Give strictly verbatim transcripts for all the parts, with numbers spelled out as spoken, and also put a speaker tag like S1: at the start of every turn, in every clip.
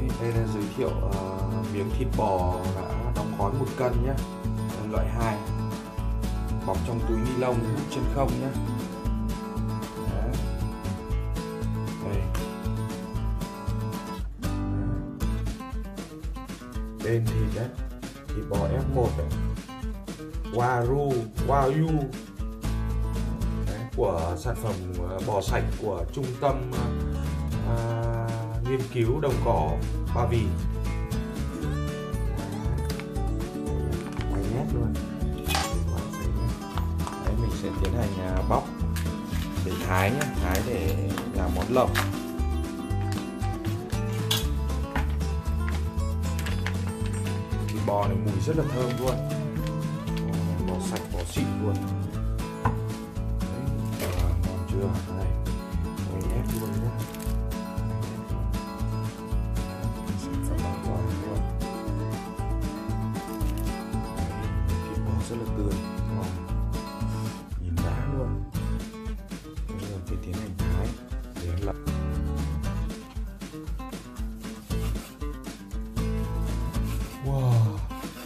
S1: Đây là giới thiệu uh, miếng thịt bò đã đóng gói một cân nhé, loại hai, bọc trong túi ni lông hút chân không nhé. Đấy. Đây. Tên thịt đấy, thịt bò ép một đấy, Wagyu Wagyu đấy, của sản phẩm bò sạch của trung tâm uh, nghiên cứu đồng cỏ Ba Vì. Quay nét luôn. Đấy, mình sẽ tiến hành uh, bóc để thái nhé, thái để làm món lẩu. Thịt bò này mùi rất là thơm luôn, bò sạch, bò xịn luôn. Đấy, à, ngon chưa? Đây, quay nét luôn nhé. Sản phẩm bảo quản luôn. Thịt bò rất là tươi, ngon, nhìn đã luôn. Bây giờ phải tiến hành thái để ăn lẩu. Wow,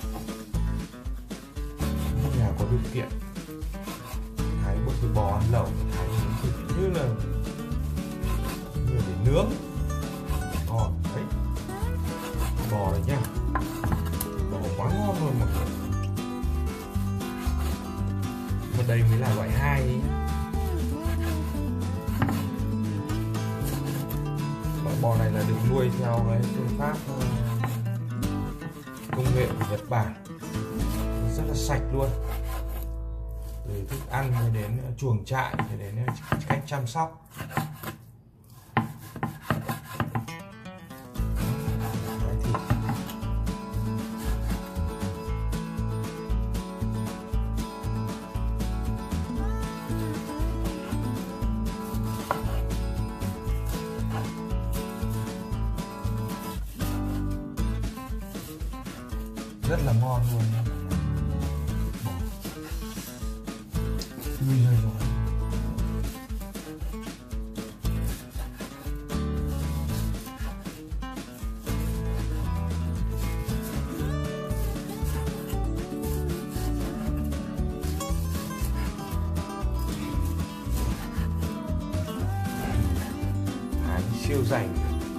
S1: nhà có điều kiện thái một cái bò ăn lẩu, thái như là như là để nướng, ngon đấy. Bò này nhá, bò quá ngon luôn mà. Mà đây mới là loại hai ấy. Loại bò này là được nuôi theo cái phương pháp công nghệ của Nhật Bản, rất là sạch luôn, từ thức ăn đến chuồng trại đến cách chăm sóc. Đấy, thịt rất là ngon luôn nha. Tươi rồi rồi. Thái siêu dày.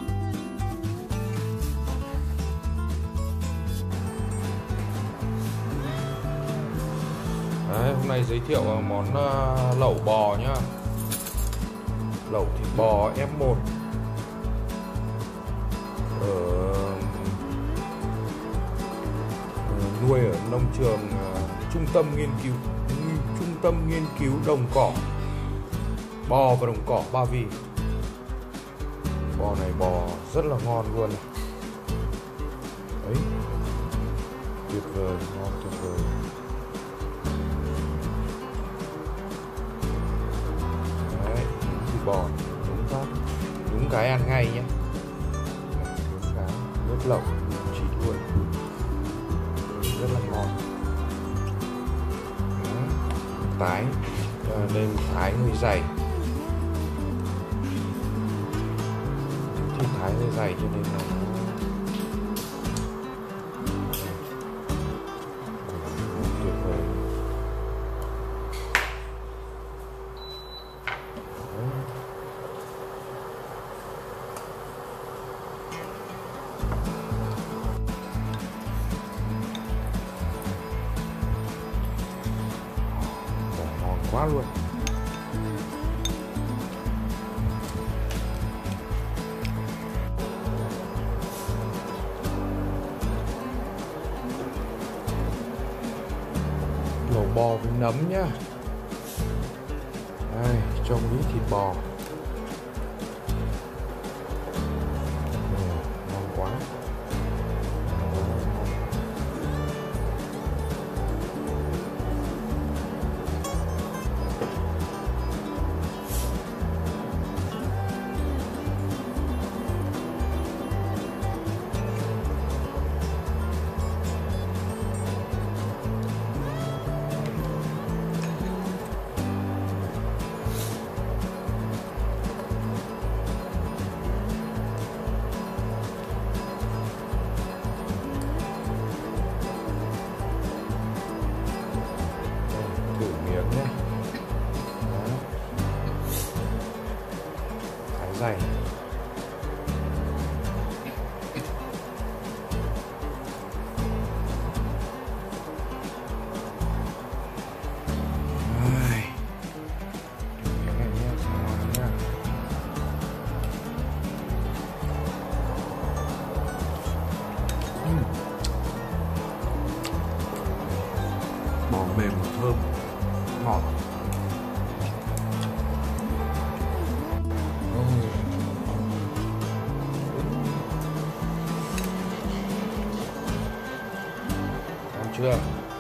S1: Đấy, hôm nay giới thiệu món uh, lẩu bò nhá, lẩu thịt bò ép một ở uh, nuôi ở nông trường uh, trung tâm nghiên cứu trung tâm nghiên cứu đồng cỏ bò và đồng cỏ Ba Vì. Bò này bò rất là ngon luôn này. Đấy, tuyệt vời, ngon tuyệt vời. Bò đúng phát, đúng cái ăn ngay nhé, đúng cái nước lẩu chỉ luôn, rất là ngon. Tái nên thái hơi dày, thì thái hơi dày cho nên là tuyệt vời. Quá luôn. Lẩu bò với nấm nhá. Đây, cho miếng thịt bò. Ừ, ngon quá. dày. Ai. Cái này nhá, ngon nhá. Uhm. Bò mềm thơm, ngọt. Chưa?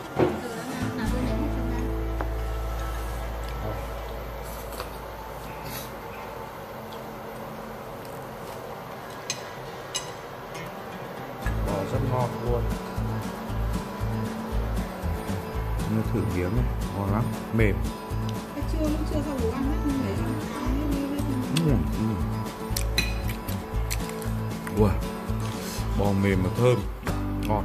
S1: Bò rất ngon luôn. Nó thử miếng này, ngon lắm, mềm.
S2: Chưa, lúc chưa sao bố ăn hết nhưng để
S1: Ừ, ừ. Wow. Bò mềm mà thơm, ngọt.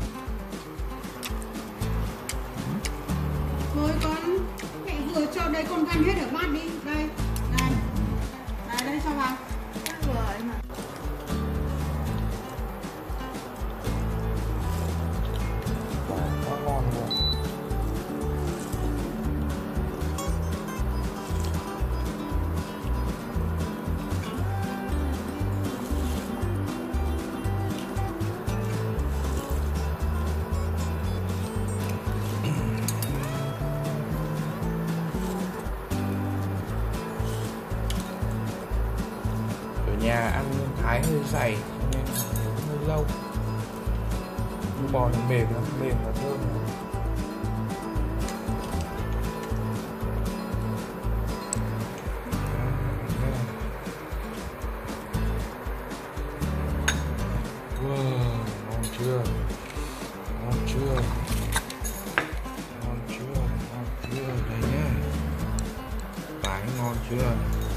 S2: thôi con, mẹ vừa cho đây con ganh hết ở bát đi, đây, đây, đây, đây cho vào, vừa ấy mà.
S1: Quá ngon luôn. Nhà ăn thái hơi dày nên là hơi lâu. Nhưng bò nó mềm lắm, mềm và thơm. Wow, ngon chưa? Ngon chưa? Ngon chưa? Ngon chưa? Đây nhá. Tái ngon chưa?